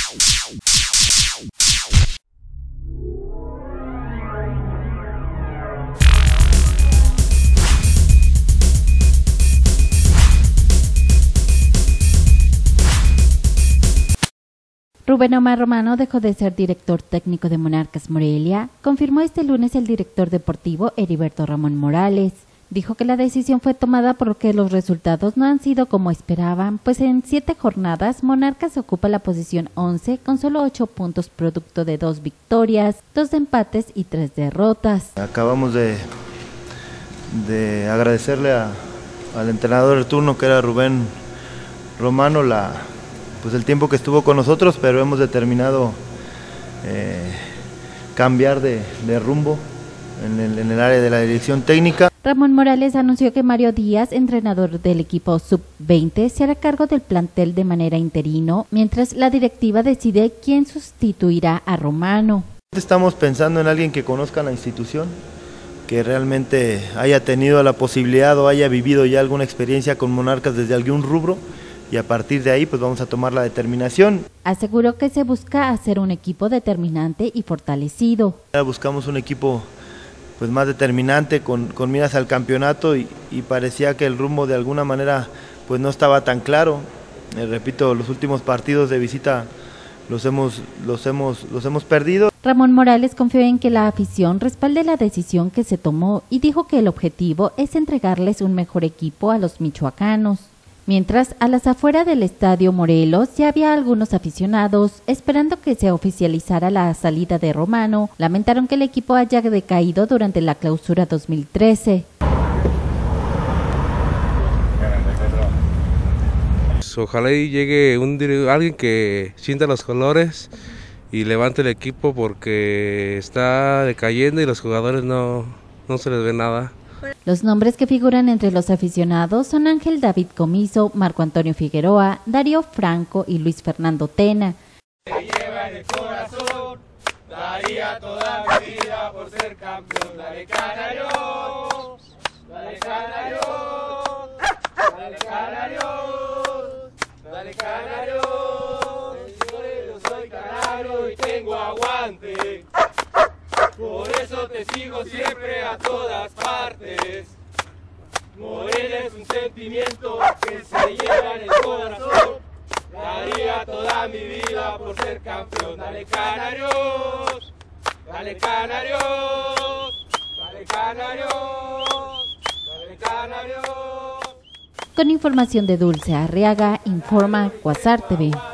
Rubén Omar Romano dejó de ser director técnico de Monarcas Morelia, confirmó este lunes el director deportivo Heriberto Ramón Morales. Dijo que la decisión fue tomada porque los resultados no han sido como esperaban, pues en 7 jornadas Monarcas ocupa la posición 11 con solo 8 puntos producto de 2 victorias, 2 empates y 3 derrotas. Acabamos de agradecerle al entrenador de turno, que era Rubén Romano, pues el tiempo que estuvo con nosotros, pero hemos determinado cambiar de rumbo en el área de la dirección técnica. Ramón Morales anunció que Mario Díaz, entrenador del equipo sub-20, se hará cargo del plantel de manera interino, mientras la directiva decide quién sustituirá a Romano. Estamos pensando en alguien que conozca la institución, que realmente haya tenido la posibilidad o haya vivido ya alguna experiencia con Monarcas desde algún rubro, y a partir de ahí pues vamos a tomar la determinación. Aseguró que se busca hacer un equipo determinante y fortalecido. Buscamos un equipo pues más determinante, con miras al campeonato, y parecía que el rumbo de alguna manera pues no estaba tan claro. Repito, los últimos partidos de visita los hemos perdido. Ramón Morales confió en que la afición respalde la decisión que se tomó y dijo que el objetivo es entregarles un mejor equipo a los michoacanos. Mientras, a las afueras del Estadio Morelos ya había algunos aficionados esperando que se oficializara la salida de Romano. Lamentaron que el equipo haya decaído durante la clausura 2013. Ojalá y llegue alguien que sienta los colores y levante el equipo, porque está decayendo y los jugadores no se les ve nada. Los nombres que figuran entre los aficionados son Ángel David Comiso, Marco Antonio Figueroa, Darío Franco y Luis Fernando Tena. Te lleva en el corazón, daría toda mi vida por ser campeón. Dale Canarios, dale Canarios, dale Canarios, dale Canarios. Yo soy canario y tengo aguante. Por eso te sigo siempre a todas partes. Morelia es un sentimiento que se lleva en el corazón. Daría toda mi vida por ser campeón. Dale Canarios, dale Canarios, dale Canarios, dale Canarios. Con información de Dulce Arriaga, informa Cuasar TV.